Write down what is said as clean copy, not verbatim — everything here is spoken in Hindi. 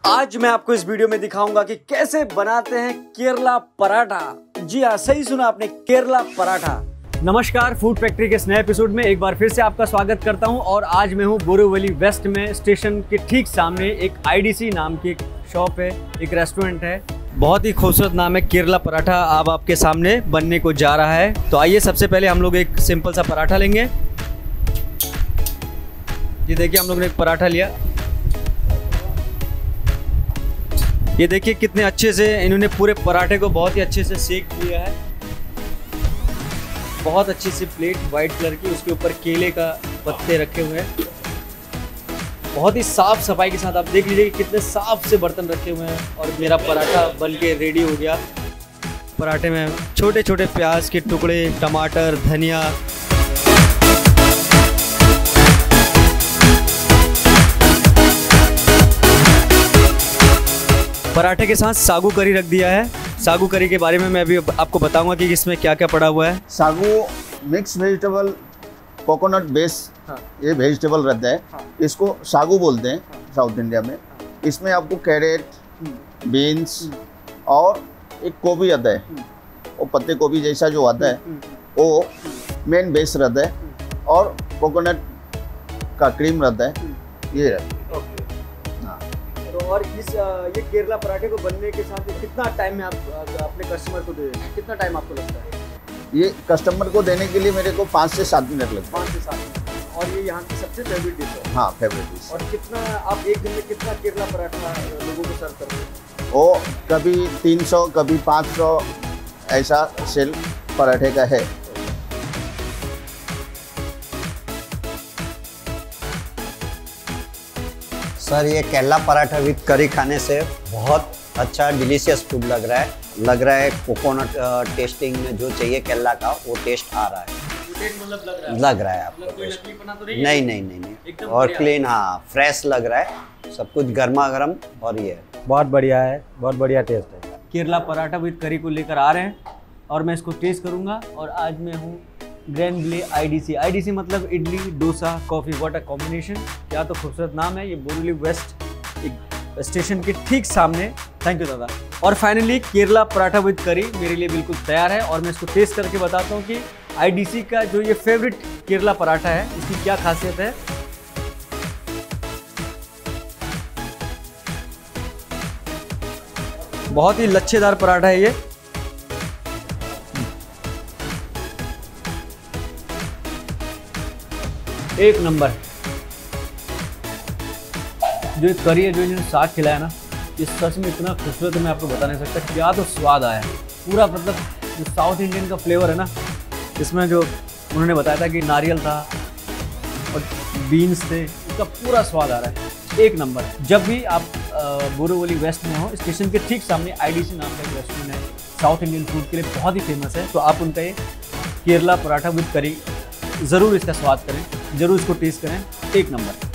आज मैं आपको इस वीडियो में दिखाऊंगा कि कैसे बनाते हैं केरला पराठा। जी हाँ, सही सुना आपने, केरला पराठा। नमस्कार, फूड फैक्ट्री के इस नए एपिसोड में एक बार फिर से आपका स्वागत करता हूं और आज मैं हूं बोरीवली वेस्ट में, स्टेशन के ठीक सामने एक IDC नाम की एक शॉप है, एक रेस्टोरेंट है। बहुत ही खूबसूरत नाम है, केरला पराठा अब आपके सामने बनने को जा रहा है। तो आइए सबसे पहले हम लोग एक सिंपल सा पराठा लेंगे। ये देखिए, हम लोग ने एक पराठा लिया। ये देखिए कितने अच्छे से इन्होंने पूरे पराठे को बहुत ही अच्छे से सेक किया है। बहुत अच्छी सी प्लेट वाइट कलर की, उसके ऊपर केले का पत्ते रखे हुए हैं। बहुत ही साफ सफाई के साथ आप देख लीजिए कितने साफ से बर्तन रखे हुए हैं। और मेरा पराठा बन के रेडी हो गया। पराठे में छोटे छोटे प्याज के टुकड़े, टमाटर, धनिया, पराठे के साथ सागू करी रख दिया है। सागू करी के बारे में मैं अभी आपको बताऊंगा कि इसमें क्या क्या पड़ा हुआ है। Sagu mix vegetable coconut base, ये वेजिटेबल रहता है। इसको सागू बोलते हैं साउथ इंडिया में। इसमें आपको कैरेट, बीन्स और एक गोभी आता है, वो पत्ते गोभी जैसा जो आता है वो मेन बेस रहता है। और कोकोनट का क्रीम रहता है, ये रहता है। और ये केरला पराठे को बनने के साथ कितना टाइम में आप अपने कस्टमर को दे देते हैं? कितना टाइम आपको लगता है? ये कस्टमर को देने के लिए मेरे को 5 से 7 मिनट लगते हैं। 5 से 7 मिनट। और ये यहाँ की सबसे फेवरेट डिश है? हाँ, फेवरेट डिश। और कितना आप एक दिन में कितना केरला पराठा लोगों को सर्व करते हैं? वो कभी 300 कभी 500 ऐसा सेल पराठे का है। सर, ये केरला पराठा विद करी खाने से बहुत अच्छा डिलीशियस फूड लग रहा है। कोकोनट टेस्टिंग में जो चाहिए केरला का वो टेस्ट आ रहा है। मतलब लग रहा है आपको? तो नहीं और क्लीन, हाँ, फ्रेश लग रहा है। सब कुछ गर्मा गर्म और ये बहुत बढ़िया है, बहुत बढ़िया टेस्ट है। केरला पराठा विद करी को लेकर आ रहे हैं और मैं इसको टेस्ट करूंगा। और आज मैं हूँ ग्रैंड विले IDC मतलब idli dosa coffee, what a combination. क्या तो खूबसूरत नाम है। ये बोरीवली वेस्ट एक स्टेशन के ठीक सामने। थैंक यू दादा। और फाइनली केरला पराठा विद करी मेरे लिए बिल्कुल तैयार है और मैं इसको टेस्ट करके बताता हूँ कि IDC का जो ये फेवरेट केरला पराठा है इसकी क्या खासियत है। बहुत ही लच्छेदार पराठा है ये। एक नंबर। जो एक करी है, जो इन्होंने साग खिलाया ना, ये सच में इतना खूबसूरत है, मैं आपको बता नहीं सकता। क्या तो स्वाद आया पूरा। मतलब जो साउथ इंडियन का फ्लेवर है ना, इसमें जो उन्होंने बताया था कि नारियल था और बीन्स थे, इसका पूरा स्वाद आ रहा है। एक नंबर। जब भी आप बोरीवली वेस्ट में हो, स्टेशन के ठीक सामने IDC नाम का एक रेस्टोरेंट है, साउथ इंडियन फूड के लिए बहुत ही फेमस है। तो आप उनका ये केरला पराठा विद करी ज़रूर इसका स्वाद करें, ज़रूर इसको टेस्ट करें। एक नंबर।